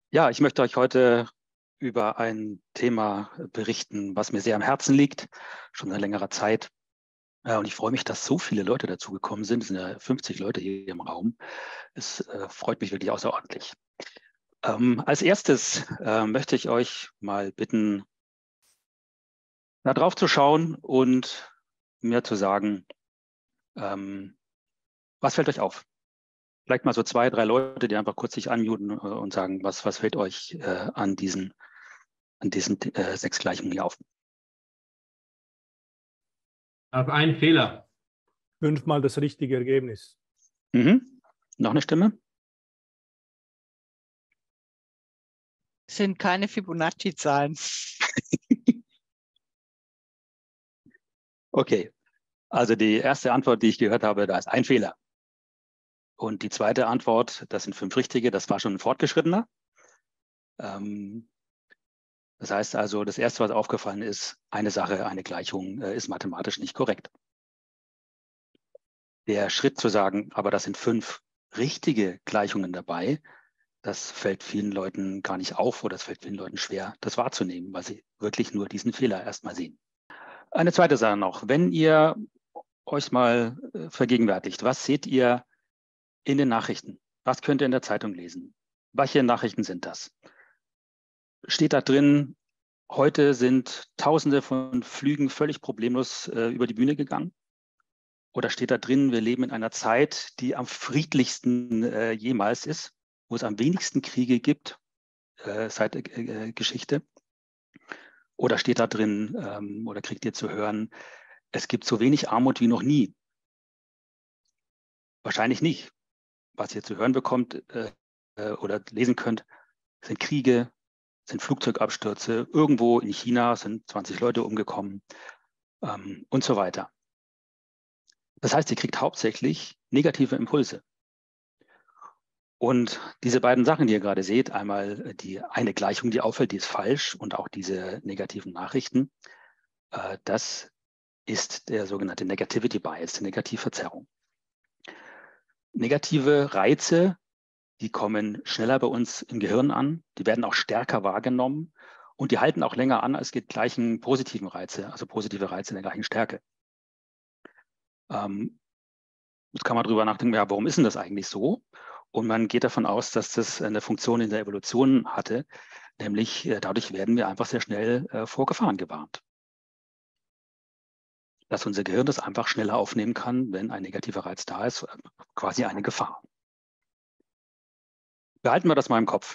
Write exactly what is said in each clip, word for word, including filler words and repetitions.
Ja, ich möchte euch heute über ein Thema berichten, was mir sehr am Herzen liegt, schon seit längerer Zeit. Und ich freue mich, dass so viele Leute dazugekommen sind. Es sind ja fünfzig Leute hier im Raum. Es äh, freut mich wirklich außerordentlich. Ähm, als erstes äh, möchte ich euch mal bitten, da drauf zu schauen und mir zu sagen, ähm, was fällt euch auf? Vielleicht mal so zwei, drei Leute, die einfach kurz sich unmuten äh, und sagen, was, was fällt euch äh, an diesen, an diesen äh, sechs Gleichungen hier auf? Auf einen Fehler. Fünfmal das richtige Ergebnis. Mhm. Noch eine Stimme? Sind keine Fibonacci-Zahlen. Okay, also die erste Antwort, die ich gehört habe, da ist ein Fehler. Und die zweite Antwort, das sind fünf richtige, das war schon ein fortgeschrittener. Ähm, das heißt also, das erste, was aufgefallen ist, eine Sache, eine Gleichung äh, ist mathematisch nicht korrekt. Der Schritt zu sagen, aber das sind fünf richtige Gleichungen dabei, das fällt vielen Leuten gar nicht auf oder es fällt vielen Leuten schwer, das wahrzunehmen, weil sie wirklich nur diesen Fehler erstmal sehen. Eine zweite Sache noch, wenn ihr euch mal äh, vergegenwärtigt, was seht ihr in den Nachrichten? Was könnt ihr in der Zeitung lesen? Welche Nachrichten sind das? Steht da drin, heute sind Tausende von Flügen völlig problemlos äh, über die Bühne gegangen? Oder steht da drin, wir leben in einer Zeit, die am friedlichsten äh, jemals ist, wo es am wenigsten Kriege gibt äh, seit äh, Geschichte? Oder steht da drin, ähm, oder kriegt ihr zu hören, es gibt so wenig Armut wie noch nie? Wahrscheinlich nicht. Was ihr zu hören bekommt äh, oder lesen könnt, sind Kriege, sind Flugzeugabstürze. Irgendwo in China sind zwanzig Leute umgekommen ähm, und so weiter. Das heißt, ihr kriegt hauptsächlich negative Impulse. Und diese beiden Sachen, die ihr gerade seht, einmal die eine Gleichung, die auffällt, die ist falsch und auch diese negativen Nachrichten, äh, das ist der sogenannte Negativity Bias, die Negativverzerrung. Negative Reize, die kommen schneller bei uns im Gehirn an, die werden auch stärker wahrgenommen und die halten auch länger an als die gleichen positiven Reize, also positive Reize in der gleichen Stärke. Ähm, jetzt kann man drüber nachdenken, ja, warum ist denn das eigentlich so? Und man geht davon aus, dass das eine Funktion in der Evolution hatte, nämlich äh, dadurch werden wir einfach sehr schnell äh, vor Gefahren gewarnt. Dass unser Gehirn das einfach schneller aufnehmen kann, wenn ein negativer Reiz da ist, quasi eine Gefahr. Behalten wir das mal im Kopf.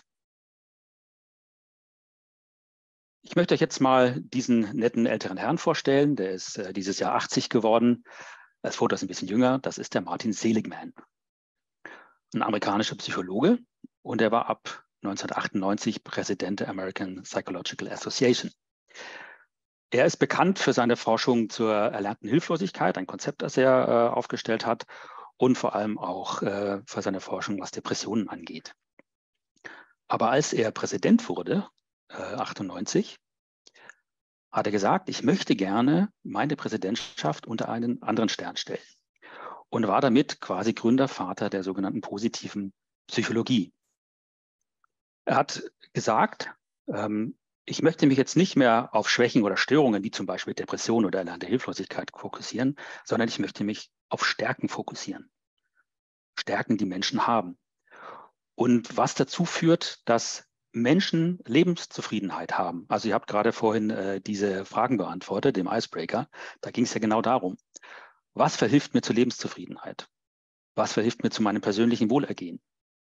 Ich möchte euch jetzt mal diesen netten älteren Herrn vorstellen. Der ist äh, dieses Jahr achtzig geworden. Das Foto ist ein bisschen jünger. Das ist der Martin Seligman, ein amerikanischer Psychologe. Und er war ab neunzehnhundertachtundneunzig Präsident der American Psychological Association. Er ist bekannt für seine Forschung zur erlernten Hilflosigkeit, ein Konzept, das er äh, aufgestellt hat, und vor allem auch äh, für seine Forschung, was Depressionen angeht. Aber als er Präsident wurde, äh, achtundneunzig, hat er gesagt, ich möchte gerne meine Präsidentschaft unter einen anderen Stern stellen. Und war damit quasi Gründervater der sogenannten positiven Psychologie. Er hat gesagt, ähm, ich möchte mich jetzt nicht mehr auf Schwächen oder Störungen wie zum Beispiel Depression oder erlernte Hilflosigkeit fokussieren, sondern ich möchte mich auf Stärken fokussieren. Stärken, die Menschen haben. Und was dazu führt, dass Menschen Lebenszufriedenheit haben. Also ihr habt gerade vorhin äh, diese Fragen beantwortet, dem Icebreaker. Da ging es ja genau darum. Was verhilft mir zur Lebenszufriedenheit? Was verhilft mir zu meinem persönlichen Wohlergehen?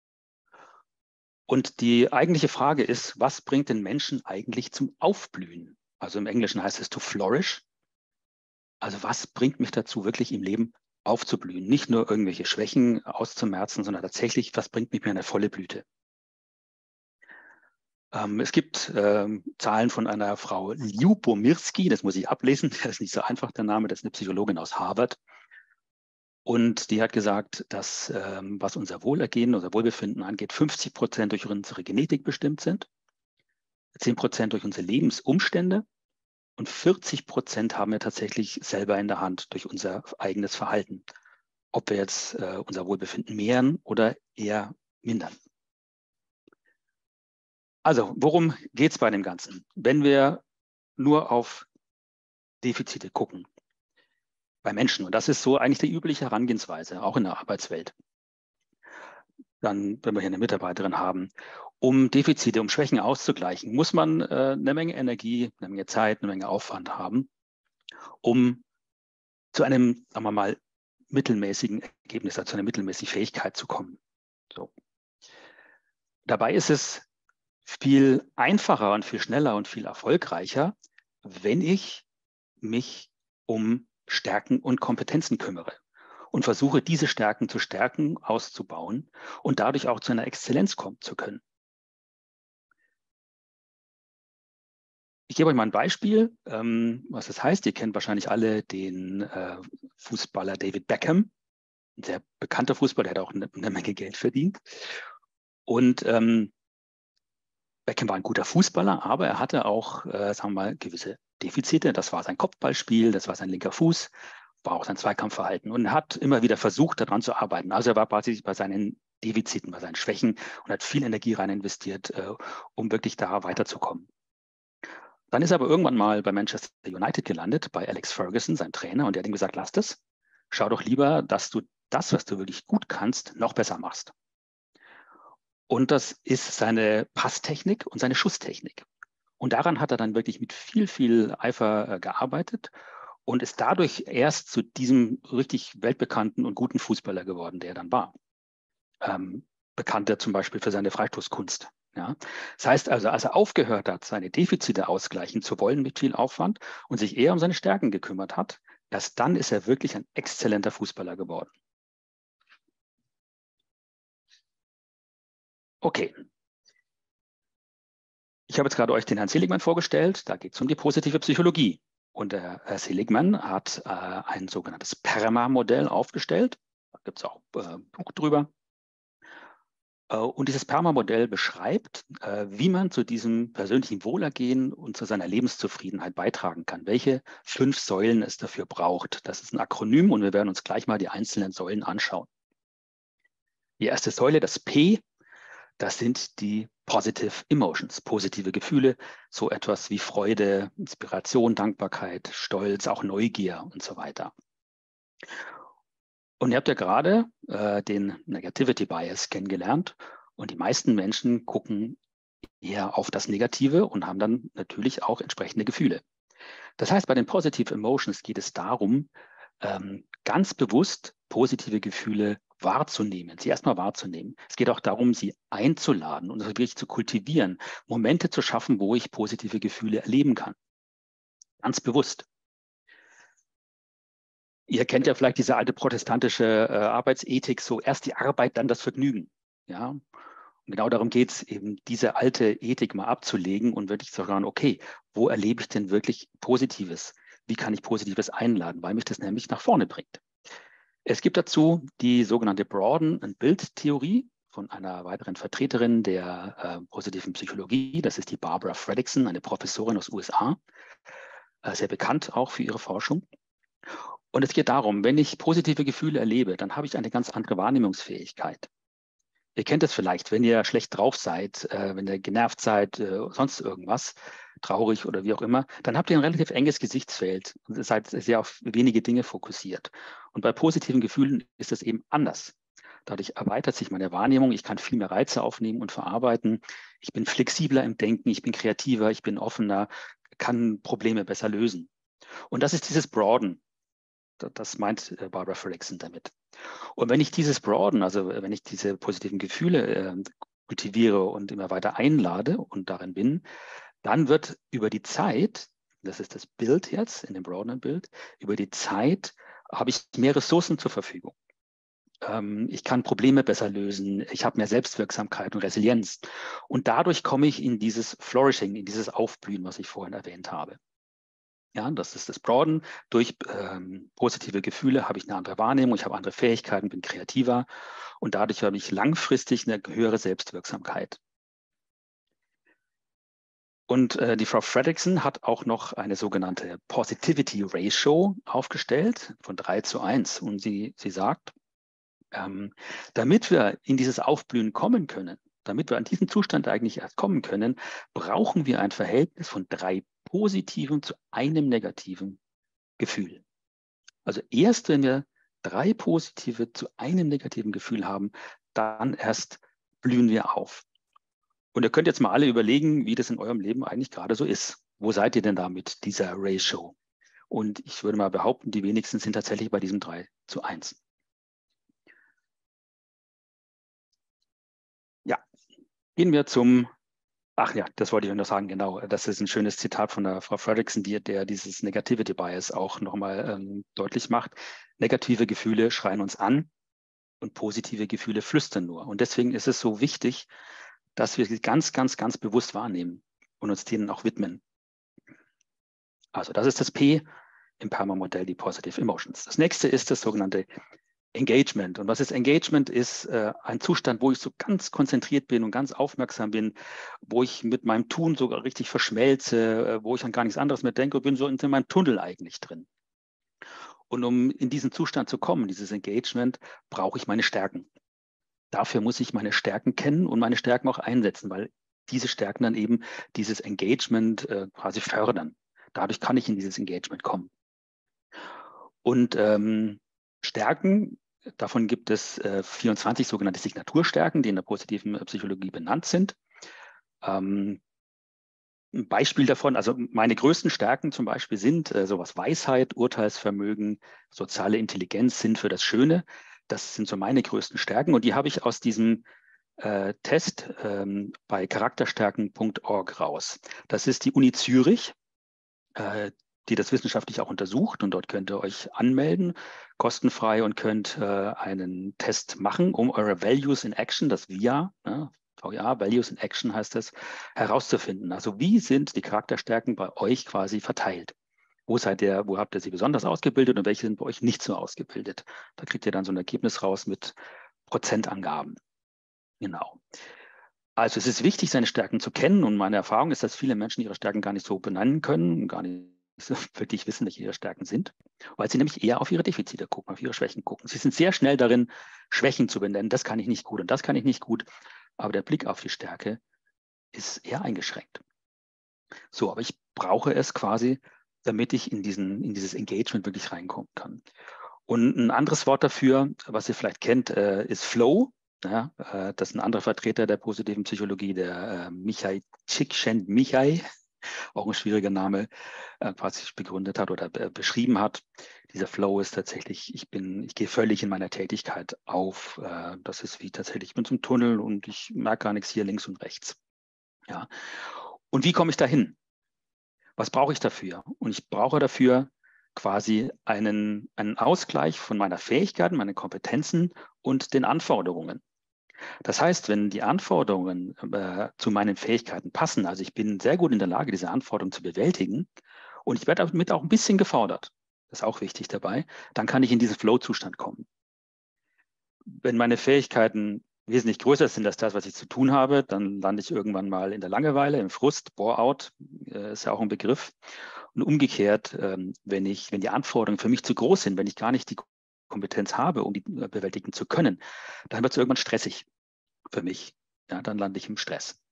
Und die eigentliche Frage ist, was bringt den Menschen eigentlich zum Aufblühen? Also im Englischen heißt es to flourish. Also was bringt mich dazu, wirklich im Leben aufzublühen? Nicht nur irgendwelche Schwächen auszumerzen, sondern tatsächlich, was bringt mich mir eine volle Blüte? Ähm, es gibt ähm, Zahlen von einer Frau Lyubomirsky, das muss ich ablesen, das ist nicht so einfach der Name, das ist eine Psychologin aus Harvard. Und die hat gesagt, dass ähm, was unser Wohlergehen, unser Wohlbefinden angeht, fünfzig Prozent durch unsere Genetik bestimmt sind, zehn Prozent durch unsere Lebensumstände und vierzig Prozent haben wir tatsächlich selber in der Hand durch unser eigenes Verhalten. Ob wir jetzt äh, unser Wohlbefinden mehren oder eher mindern. Also, worum geht es bei dem Ganzen? Wenn wir nur auf Defizite gucken bei Menschen, und das ist so eigentlich die übliche Herangehensweise, auch in der Arbeitswelt, dann, wenn wir hier eine Mitarbeiterin haben, um Defizite, um Schwächen auszugleichen, muss man äh, eine Menge Energie, eine Menge Zeit, eine Menge Aufwand haben, um zu einem, sagen wir mal, mittelmäßigen Ergebnis, also zu einer mittelmäßigen Fähigkeit zu kommen. So. Dabei ist es viel einfacher und viel schneller und viel erfolgreicher, wenn ich mich um Stärken und Kompetenzen kümmere und versuche, diese Stärken zu stärken, auszubauen und dadurch auch zu einer Exzellenz kommen zu können. Ich gebe euch mal ein Beispiel, ähm, was das heißt. Ihr kennt wahrscheinlich alle den äh, Fußballer David Beckham, ein sehr bekannter Fußballer, der hat auch eine, eine Menge Geld verdient. Und ähm, Beckham war ein guter Fußballer, aber er hatte auch, äh, sagen wir mal, gewisse Defizite. Das war sein Kopfballspiel, das war sein linker Fuß, war auch sein Zweikampfverhalten. Und er hat immer wieder versucht, daran zu arbeiten. Also er war quasi bei seinen Defiziten, bei seinen Schwächen und hat viel Energie rein investiert, äh, um wirklich da weiterzukommen. Dann ist er aber irgendwann mal bei Manchester United gelandet, bei Alex Ferguson, sein Trainer, und der hat ihm gesagt, lass das, schau doch lieber, dass du das, was du wirklich gut kannst, noch besser machst. Und das ist seine Passtechnik und seine Schusstechnik. Und daran hat er dann wirklich mit viel, viel Eifer äh, gearbeitet und ist dadurch erst zu diesem richtig weltbekannten und guten Fußballer geworden, der er dann war. Ähm, bekannter zum Beispiel für seine Freistoßkunst. Ja? Das heißt also, als er aufgehört hat, seine Defizite ausgleichen zu wollen mit viel Aufwand und sich eher um seine Stärken gekümmert hat, erst dann ist er wirklich ein exzellenter Fußballer geworden. Okay. Ich habe jetzt gerade euch den Herrn Seligman vorgestellt. Da geht es um die positive Psychologie. Und der Herr Seligman hat äh, ein sogenanntes PERMA-Modell aufgestellt. Da gibt es auch äh, ein Buch drüber. Äh, und dieses PERMA-Modell beschreibt, äh, wie man zu diesem persönlichen Wohlergehen und zu seiner Lebenszufriedenheit beitragen kann. Welche fünf Säulen es dafür braucht. Das ist ein Akronym und wir werden uns gleich mal die einzelnen Säulen anschauen. Die erste Säule, das P, das sind die Positive Emotions, positive Gefühle, so etwas wie Freude, Inspiration, Dankbarkeit, Stolz, auch Neugier und so weiter. Und ihr habt ja gerade äh, den Negativity Bias kennengelernt und die meisten Menschen gucken eher auf das Negative und haben dann natürlich auch entsprechende Gefühle. Das heißt, bei den Positive Emotions geht es darum, ähm, ganz bewusst positive Gefühle wahrzunehmen, sie erstmal wahrzunehmen. Es geht auch darum, sie einzuladen und wirklich zu kultivieren, Momente zu schaffen, wo ich positive Gefühle erleben kann. Ganz bewusst. Ihr kennt ja vielleicht diese alte protestantische äh, Arbeitsethik, so erst die Arbeit, dann das Vergnügen. Ja? Und genau darum geht es, eben diese alte Ethik mal abzulegen und wirklich zu sagen, okay, wo erlebe ich denn wirklich Positives? Wie kann ich Positives einladen, weil mich das nämlich nach vorne bringt. Es gibt dazu die sogenannte Broaden-and-Build-Theorie von einer weiteren Vertreterin der äh, positiven Psychologie. Das ist die Barbara Fredrickson, eine Professorin aus den U S A, äh, sehr bekannt auch für ihre Forschung. Und es geht darum, wenn ich positive Gefühle erlebe, dann habe ich eine ganz andere Wahrnehmungsfähigkeit. Ihr kennt es vielleicht, wenn ihr schlecht drauf seid, äh, wenn ihr genervt seid, äh, sonst irgendwas, traurig oder wie auch immer, dann habt ihr ein relativ enges Gesichtsfeld und seid sehr auf wenige Dinge fokussiert. Und bei positiven Gefühlen ist es eben anders. Dadurch erweitert sich meine Wahrnehmung, ich kann viel mehr Reize aufnehmen und verarbeiten. Ich bin flexibler im Denken, ich bin kreativer, ich bin offener, kann Probleme besser lösen. Und das ist dieses Broaden. Das meint Barbara Fredrickson damit. Und wenn ich dieses Broaden, also wenn ich diese positiven Gefühle äh, kultiviere und immer weiter einlade und darin bin, dann wird über die Zeit, das ist das Bild jetzt in dem Broaden-Bild, über die Zeit habe ich mehr Ressourcen zur Verfügung. Ähm, ich kann Probleme besser lösen, ich habe mehr Selbstwirksamkeit und Resilienz. Und dadurch komme ich in dieses Flourishing, in dieses Aufblühen, was ich vorhin erwähnt habe. Ja, das ist das Broaden. Durch ähm, positive Gefühle habe ich eine andere Wahrnehmung, ich habe andere Fähigkeiten, bin kreativer und dadurch habe ich langfristig eine höhere Selbstwirksamkeit. Und äh, die Frau Fredrickson hat auch noch eine sogenannte Positivity Ratio aufgestellt von drei zu eins. Und sie, sie sagt, ähm, damit wir in dieses Aufblühen kommen können, damit wir an diesen Zustand eigentlich erst kommen können, brauchen wir ein Verhältnis von drei positiven zu einem negativen Gefühl. Also erst wenn wir drei positive zu einem negativen Gefühl haben, dann erst blühen wir auf. Und ihr könnt jetzt mal alle überlegen, wie das in eurem Leben eigentlich gerade so ist. Wo seid ihr denn da mit dieser Ratio? Und ich würde mal behaupten, die wenigsten sind tatsächlich bei diesem drei zu eins. Ja, gehen wir zum, ach ja, das wollte ich noch sagen, genau. Das ist ein schönes Zitat von der Frau Fredrickson, die, der dieses Negativity Bias auch nochmal ähm, deutlich macht. Negative Gefühle schreien uns an und positive Gefühle flüstern nur. Und deswegen ist es so wichtig, dass wir sie ganz, ganz, ganz bewusst wahrnehmen und uns denen auch widmen. Also das ist das P im PERMA-Modell, die Positive Emotions. Das nächste ist das sogenannte Engagement. Und was ist Engagement? Ist äh, ein Zustand, wo ich so ganz konzentriert bin und ganz aufmerksam bin, wo ich mit meinem Tun sogar richtig verschmelze, äh, wo ich an gar nichts anderes mehr denke und bin so in meinem Tunnel eigentlich drin. Und um in diesen Zustand zu kommen, dieses Engagement, brauche ich meine Stärken. Dafür muss ich meine Stärken kennen und meine Stärken auch einsetzen, weil diese Stärken dann eben dieses Engagement äh, quasi fördern. Dadurch kann ich in dieses Engagement kommen. Und ähm, Stärken, davon gibt es äh, vierundzwanzig sogenannte Signaturstärken, die in der positiven Psychologie benannt sind. Ähm, ein Beispiel davon, also meine größten Stärken zum Beispiel sind äh, sowas Weisheit, Urteilsvermögen, soziale Intelligenz, Sinn für das Schöne. Das sind so meine größten Stärken und die habe ich aus diesem äh, Test ähm, bei charakterstärken punkt org raus. Das ist die Uni Zürich, äh, die das wissenschaftlich auch untersucht und dort könnt ihr euch anmelden, kostenfrei und könnt äh, einen Test machen, um eure Values in Action, das V I A, ne, V I A, Values in Action heißt es, herauszufinden. Also wie sind die Charakterstärken bei euch quasi verteilt? Wo seid ihr, wo habt ihr sie besonders ausgebildet und welche sind bei euch nicht so ausgebildet? Da kriegt ihr dann so ein Ergebnis raus mit Prozentangaben. Genau. Also es ist wichtig, seine Stärken zu kennen und meine Erfahrung ist, dass viele Menschen ihre Stärken gar nicht so benennen können, gar nicht so wirklich wissen, welche ihre Stärken sind, weil sie nämlich eher auf ihre Defizite gucken, auf ihre Schwächen gucken. Sie sind sehr schnell darin, Schwächen zu benennen. Das kann ich nicht gut und das kann ich nicht gut. Aber der Blick auf die Stärke ist eher eingeschränkt. So, aber ich brauche es quasi, damit ich in, diesen, in dieses Engagement wirklich reinkommen kann. Und ein anderes Wort dafür, was ihr vielleicht kennt, äh, ist Flow. Ja, äh, das ist ein anderer Vertreter der positiven Psychologie, der äh, Mihaly Csikszentmihalyi, auch ein schwieriger Name, äh, quasi begründet hat oder be beschrieben hat. Dieser Flow ist tatsächlich, ich bin, ich gehe völlig in meiner Tätigkeit auf. Äh, das ist wie tatsächlich, ich bin zum Tunnel und ich merke gar nichts hier links und rechts. Ja. Und wie komme ich dahin? Was brauche ich dafür? Und ich brauche dafür quasi einen, einen Ausgleich von meiner Fähigkeiten, meinen Kompetenzen und den Anforderungen. Das heißt, wenn die Anforderungen äh, zu meinen Fähigkeiten passen, also ich bin sehr gut in der Lage, diese Anforderungen zu bewältigen und ich werde damit auch ein bisschen gefordert, das ist auch wichtig dabei, dann kann ich in diesen Flow-Zustand kommen. Wenn meine Fähigkeiten wesentlich größer sind als das, was ich zu tun habe, dann lande ich irgendwann mal in der Langeweile, im Frust, Bore-out, äh, ist ja auch ein Begriff. Und umgekehrt, ähm, wenn ich, wenn die Anforderungen für mich zu groß sind, wenn ich gar nicht die Kompetenz habe, um die äh, bewältigen zu können, dann wird es irgendwann stressig für mich. Ja, dann lande ich im Stress.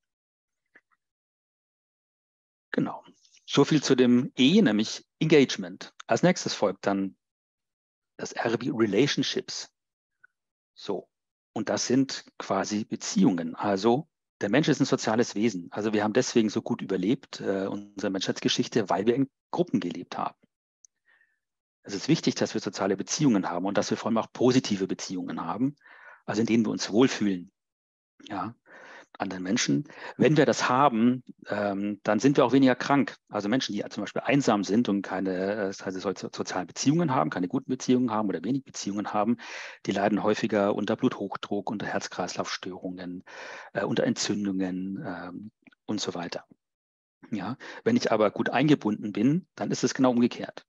Genau. So viel zu dem E, nämlich Engagement. Als nächstes folgt dann das R wie Relationships. So. Und das sind quasi Beziehungen. Also der Mensch ist ein soziales Wesen. Also wir haben deswegen so gut überlebt, äh, unsere Menschheitsgeschichte, weil wir in Gruppen gelebt haben. Es ist wichtig, dass wir soziale Beziehungen haben und dass wir vor allem auch positive Beziehungen haben, also in denen wir uns wohlfühlen. Ja, anderen Menschen. Wenn wir das haben, ähm, dann sind wir auch weniger krank. Also Menschen, die zum Beispiel einsam sind und keine äh, also sozialen Beziehungen haben, keine guten Beziehungen haben oder wenig Beziehungen haben, die leiden häufiger unter Bluthochdruck, unter Herz-Kreislauf-Störungen, äh, unter Entzündungen ähm, und so weiter. Ja, wenn ich aber gut eingebunden bin, dann ist es genau umgekehrt.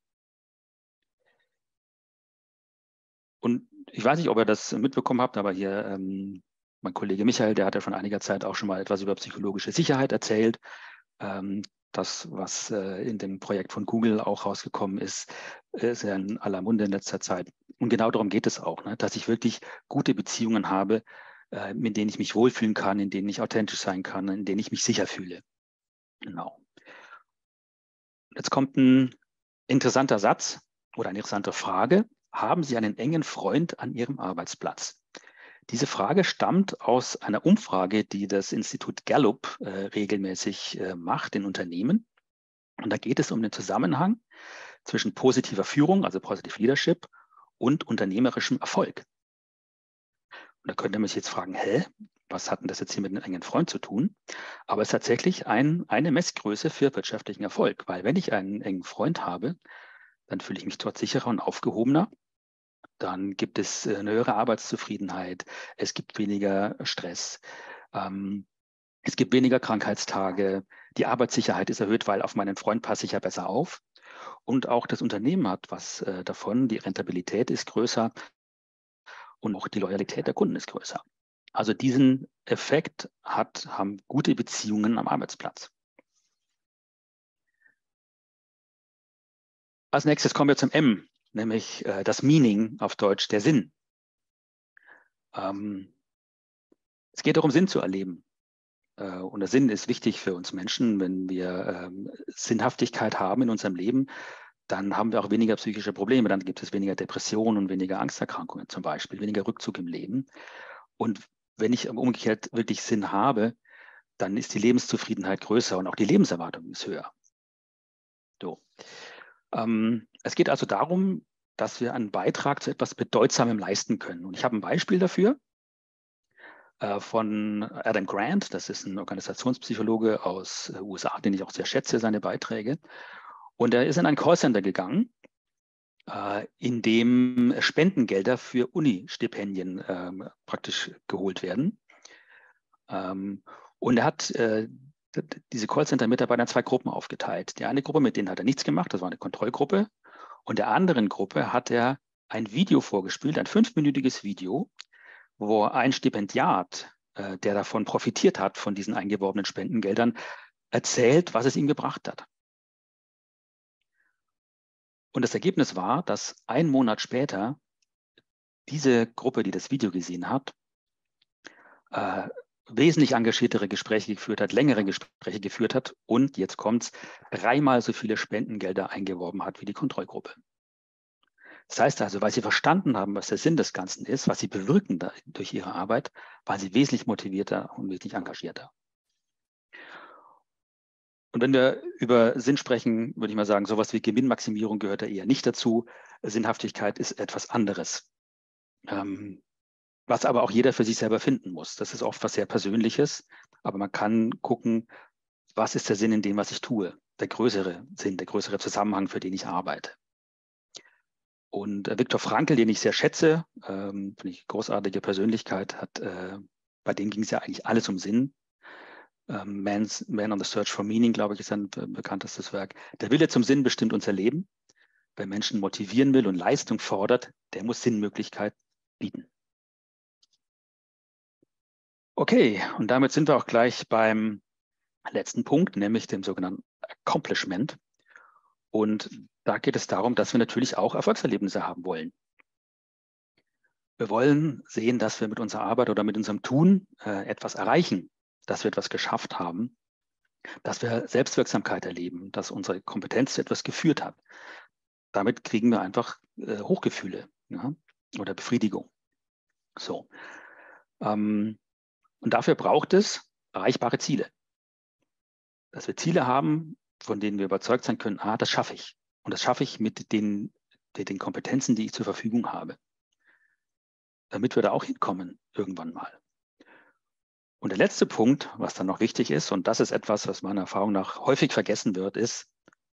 Und ich weiß nicht, ob ihr das mitbekommen habt, aber hier ähm, mein Kollege Michael, der hat ja vor einiger Zeit auch schon mal etwas über psychologische Sicherheit erzählt. Ähm, das, was äh, in dem Projekt von Google auch rausgekommen ist, ist ja in aller Munde in letzter Zeit. Und genau darum geht es auch, ne? Dass ich wirklich gute Beziehungen habe, äh, in denen ich mich wohlfühlen kann, in denen ich authentisch sein kann, in denen ich mich sicher fühle. Genau. Jetzt kommt ein interessanter Satz oder eine interessante Frage. Haben Sie einen engen Freund an Ihrem Arbeitsplatz? Diese Frage stammt aus einer Umfrage, die das Institut Gallup äh, regelmäßig äh, macht in Unternehmen. Und da geht es um den Zusammenhang zwischen positiver Führung, also Positive Leadership, und unternehmerischem Erfolg. Und da könnte man sich jetzt fragen, hä, was hat denn das jetzt hier mit einem engen Freund zu tun? Aber es ist tatsächlich ein, eine Messgröße für wirtschaftlichen Erfolg, weil wenn ich einen engen Freund habe, dann fühle ich mich dort sicherer und aufgehobener. Dann gibt es eine höhere Arbeitszufriedenheit, es gibt weniger Stress, ähm, es gibt weniger Krankheitstage, die Arbeitssicherheit ist erhöht, weil auf meinen Freund passe ich ja besser auf. Und auch das Unternehmen hat was äh, davon, die Rentabilität ist größer und auch die Loyalität der Kunden ist größer. Also diesen Effekt hat, haben gute Beziehungen am Arbeitsplatz. Als nächstes kommen wir zum M, nämlich äh, das Meaning, auf Deutsch der Sinn. Ähm, es geht darum, Sinn zu erleben. Äh, und der Sinn ist wichtig für uns Menschen. Wenn wir ähm, Sinnhaftigkeit haben in unserem Leben, dann haben wir auch weniger psychische Probleme. Dann gibt es weniger Depressionen und weniger Angsterkrankungen zum Beispiel, weniger Rückzug im Leben. Und wenn ich umgekehrt wirklich Sinn habe, dann ist die Lebenszufriedenheit größer und auch die Lebenserwartung ist höher. So. Ähm, es geht also darum, dass wir einen Beitrag zu etwas Bedeutsamem leisten können. Und ich habe ein Beispiel dafür äh, von Adam Grant. Das ist ein Organisationspsychologe aus äh, U S A, den ich auch sehr schätze, seine Beiträge. Und er ist in ein Callcenter gegangen, äh, in dem Spendengelder für Uni-Stipendien ähm, praktisch geholt werden. Ähm, und er hat äh, diese Callcenter-Mitarbeiter in zwei Gruppen aufgeteilt. Die eine Gruppe, mit denen hat er nichts gemacht, das war eine Kontrollgruppe. Und der anderen Gruppe hat er ein Video vorgespielt, ein fünfminütiges Video, wo ein Stipendiat, äh, der davon profitiert hat, von diesen eingeworbenen Spendengeldern, erzählt, was es ihm gebracht hat. Und das Ergebnis war, dass ein Monat später diese Gruppe, die das Video gesehen hat, äh, wesentlich engagiertere Gespräche geführt hat, längere Gespräche geführt hat und, jetzt kommt's, dreimal so viele Spendengelder eingeworben hat wie die Kontrollgruppe. Das heißt also, weil sie verstanden haben, was der Sinn des Ganzen ist, was sie bewirken da, durch ihre Arbeit, waren sie wesentlich motivierter und wesentlich engagierter. Und wenn wir über Sinn sprechen, würde ich mal sagen, sowas wie Gewinnmaximierung gehört da eher nicht dazu. Sinnhaftigkeit ist etwas anderes. Ähm, was aber auch jeder für sich selber finden muss. Das ist oft was sehr Persönliches, aber man kann gucken, was ist der Sinn in dem, was ich tue, der größere Sinn, der größere Zusammenhang, für den ich arbeite. Und äh, Viktor Frankl, den ich sehr schätze, ähm, finde ich großartige Persönlichkeit, hat, äh, bei dem ging es ja eigentlich alles um Sinn. Ähm, Man's, Man on the Search for Meaning, glaube ich, ist sein äh, bekanntestes Werk. Der Wille zum Sinn bestimmt unser Leben. Wer Menschen motivieren will und Leistung fordert, der muss Sinnmöglichkeit bieten. Okay, und damit sind wir auch gleich beim letzten Punkt, nämlich dem sogenannten Accomplishment. Und da geht es darum, dass wir natürlich auch Erfolgserlebnisse haben wollen. Wir wollen sehen, dass wir mit unserer Arbeit oder mit unserem Tun äh, etwas erreichen, dass wir etwas geschafft haben, dass wir Selbstwirksamkeit erleben, dass unsere Kompetenz zu etwas geführt hat. Damit kriegen wir einfach äh, Hochgefühle, ja, oder Befriedigung. So. Ähm, und dafür braucht es erreichbare Ziele. Dass wir Ziele haben, von denen wir überzeugt sein können, ah, das schaffe ich. Und das schaffe ich mit den, mit den Kompetenzen, die ich zur Verfügung habe. Damit wir da auch hinkommen, irgendwann mal. Und der letzte Punkt, was dann noch wichtig ist, und das ist etwas, was meiner Erfahrung nach häufig vergessen wird, ist,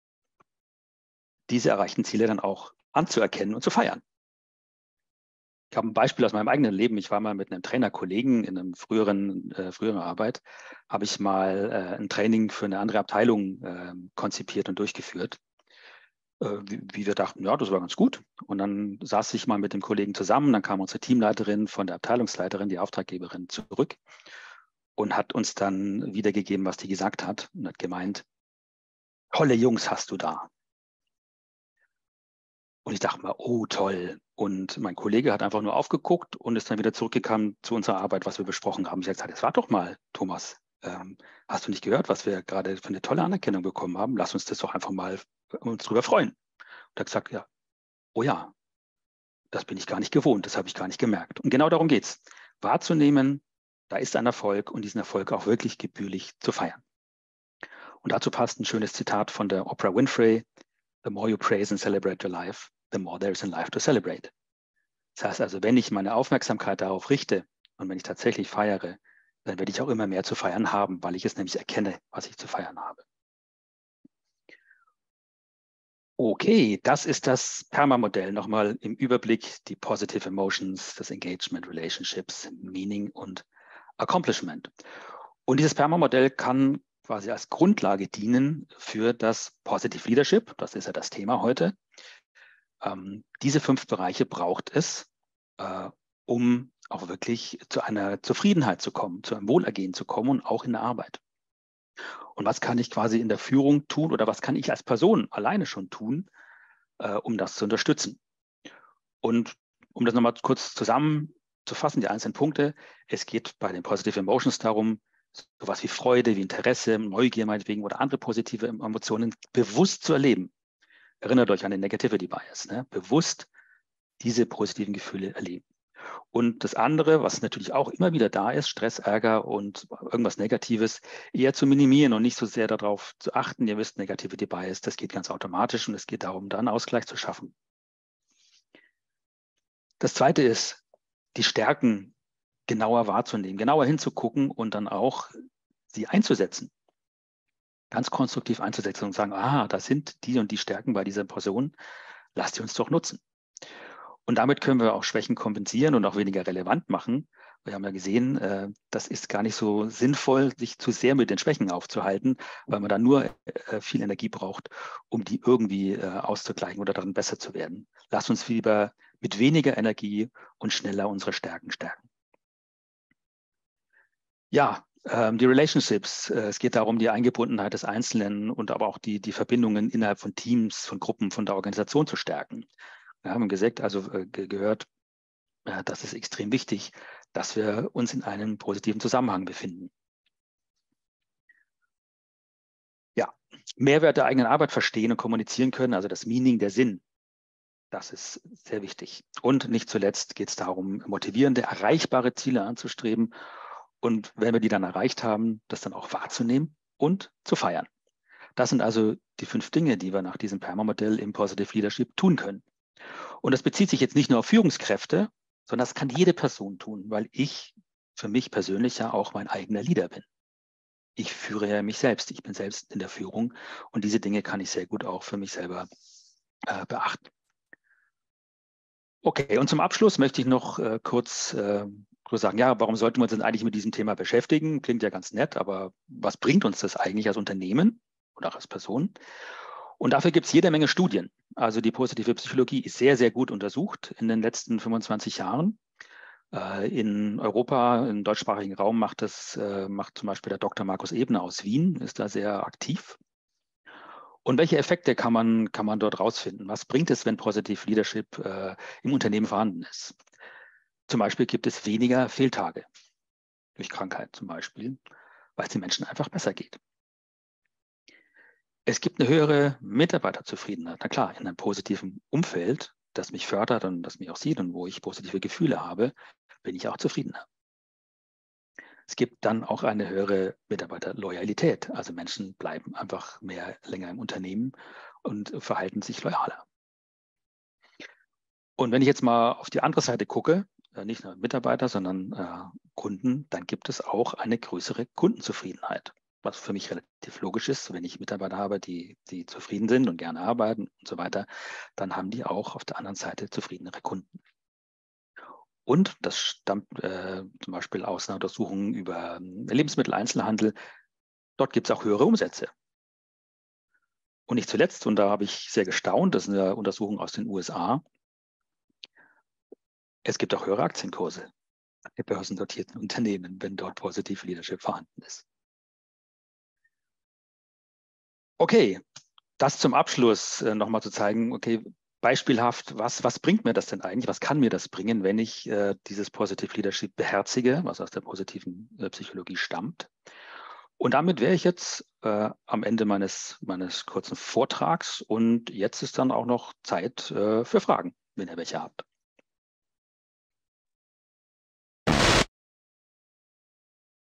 diese erreichten Ziele dann auch anzuerkennen und zu feiern. Ich habe ein Beispiel aus meinem eigenen Leben. Ich war mal mit einem Trainerkollegen in einem früheren, äh, früheren Arbeit, habe ich mal äh, ein Training für eine andere Abteilung äh, konzipiert und durchgeführt, äh, wie, wie wir dachten, ja, das war ganz gut. Und dann saß ich mal mit dem Kollegen zusammen, dann kam unsere Teamleiterin von der Abteilungsleiterin, die Auftraggeberin, zurück und hat uns dann wiedergegeben, was die gesagt hat und hat gemeint, tolle Jungs hast du da. Und ich dachte mal, oh toll. Und mein Kollege hat einfach nur aufgeguckt und ist dann wieder zurückgekommen zu unserer Arbeit, was wir besprochen haben. Ich habe gesagt, jetzt warte doch mal, Thomas. Ähm, hast du nicht gehört, was wir gerade für eine tolle Anerkennung bekommen haben? Lass uns das doch einfach mal uns drüber freuen. Und er hat gesagt, ja, oh ja, das bin ich gar nicht gewohnt, das habe ich gar nicht gemerkt. Und genau darum geht es. Wahrzunehmen, da ist ein Erfolg und diesen Erfolg auch wirklich gebührlich zu feiern. Und dazu passt ein schönes Zitat von der Oprah Winfrey: The more you praise and celebrate your life, the more there is in life to celebrate. Das heißt also, wenn ich meine Aufmerksamkeit darauf richte und wenn ich tatsächlich feiere, dann werde ich auch immer mehr zu feiern haben, weil ich es nämlich erkenne, was ich zu feiern habe. Okay, das ist das PERMA-Modell. Nochmal im Überblick die Positive Emotions, das Engagement, Relationships, Meaning und Accomplishment. Und dieses PERMA-Modell kann quasi als Grundlage dienen für das Positive Leadership. Das ist ja das Thema heute. Ähm, diese fünf Bereiche braucht es, äh, um auch wirklich zu einer Zufriedenheit zu kommen, zu einem Wohlergehen zu kommen und auch in der Arbeit. Und was kann ich quasi in der Führung tun oder was kann ich als Person alleine schon tun, äh, um das zu unterstützen? Und um das nochmal kurz zusammenzufassen, die einzelnen Punkte: Es geht bei den Positive Emotions darum, sowas wie Freude, wie Interesse, Neugier meinetwegen oder andere positive Emotionen bewusst zu erleben. Erinnert euch an den Negativity Bias, ne? Bewusst diese positiven Gefühle erleben. Und das andere, was natürlich auch immer wieder da ist, Stress, Ärger und irgendwas Negatives, eher zu minimieren und nicht so sehr darauf zu achten. Ihr wisst, Negativity Bias, das geht ganz automatisch und es geht darum, da einen Ausgleich zu schaffen. Das zweite ist, die Stärken genauer wahrzunehmen, genauer hinzugucken und dann auch sie einzusetzen. Ganz konstruktiv einzusetzen und sagen, ah, das sind die und die Stärken bei dieser Person, lasst sie uns doch nutzen. Und damit können wir auch Schwächen kompensieren und auch weniger relevant machen. Wir haben ja gesehen, äh, das ist gar nicht so sinnvoll, sich zu sehr mit den Schwächen aufzuhalten, weil man dann nur äh, viel Energie braucht, um die irgendwie äh, auszugleichen oder darin besser zu werden. Lasst uns lieber mit weniger Energie und schneller unsere Stärken stärken. Ja, ähm, die Relationships. Äh, es geht darum, die Eingebundenheit des Einzelnen und aber auch die, die Verbindungen innerhalb von Teams, von Gruppen, von der Organisation zu stärken. Wir haben gesagt, also äh, gehört, äh, das ist extrem wichtig, dass wir uns in einem positiven Zusammenhang befinden. Ja, Mehrwert der eigenen Arbeit verstehen und kommunizieren können, also das Meaning, der Sinn, das ist sehr wichtig. Und nicht zuletzt geht es darum, motivierende, erreichbare Ziele anzustreben und wenn wir die dann erreicht haben, das dann auch wahrzunehmen und zu feiern. Das sind also die fünf Dinge, die wir nach diesem PERMA-Modell im Positive Leadership tun können. Und das bezieht sich jetzt nicht nur auf Führungskräfte, sondern das kann jede Person tun, weil ich für mich persönlich ja auch mein eigener Leader bin. Ich führe ja mich selbst, ich bin selbst in der Führung und diese Dinge kann ich sehr gut auch für mich selber äh, beachten. Okay, und zum Abschluss möchte ich noch äh, kurz äh, sagen, ja, warum sollten wir uns denn eigentlich mit diesem Thema beschäftigen? Klingt ja ganz nett, aber was bringt uns das eigentlich als Unternehmen oder auch als Person? Und dafür gibt es jede Menge Studien. Also die positive Psychologie ist sehr, sehr gut untersucht in den letzten fünfundzwanzig Jahren. Äh, in Europa, im deutschsprachigen Raum macht das äh, macht zum Beispiel der Doktor Markus Ebner aus Wien, ist da sehr aktiv. Und welche Effekte kann man, kann man dort rausfinden? Was bringt es, wenn Positive Leadership äh, im Unternehmen vorhanden ist? Zum Beispiel gibt es weniger Fehltage durch Krankheit zum Beispiel, weil es den Menschen einfach besser geht. Es gibt eine höhere Mitarbeiterzufriedenheit. Na klar, in einem positiven Umfeld, das mich fördert und das mich auch sieht und wo ich positive Gefühle habe, bin ich auch zufriedener. Es gibt dann auch eine höhere Mitarbeiterloyalität. Also Menschen bleiben einfach mehr länger im Unternehmen und verhalten sich loyaler. Und wenn ich jetzt mal auf die andere Seite gucke, nicht nur Mitarbeiter, sondern äh, Kunden, dann gibt es auch eine größere Kundenzufriedenheit. Was für mich relativ logisch ist, wenn ich Mitarbeiter habe, die, die zufrieden sind und gerne arbeiten und so weiter, dann haben die auch auf der anderen Seite zufriedenere Kunden. Und das stammt äh, zum Beispiel aus einer Untersuchung über Lebensmitteleinzelhandel. Dort gibt es auch höhere Umsätze. Und nicht zuletzt, und da habe ich sehr gestaunt, das ist eine Untersuchung aus den U S A, es gibt auch höhere Aktienkurse der börsennotierten Unternehmen, wenn dort Positive Leadership vorhanden ist. Okay, das zum Abschluss äh, nochmal zu zeigen, okay, beispielhaft, was, was bringt mir das denn eigentlich? Was kann mir das bringen, wenn ich äh, dieses Positive Leadership beherzige, was aus der positiven äh, Psychologie stammt? Und damit wäre ich jetzt äh, am Ende meines, meines kurzen Vortrags und jetzt ist dann auch noch Zeit äh, für Fragen, wenn ihr welche habt.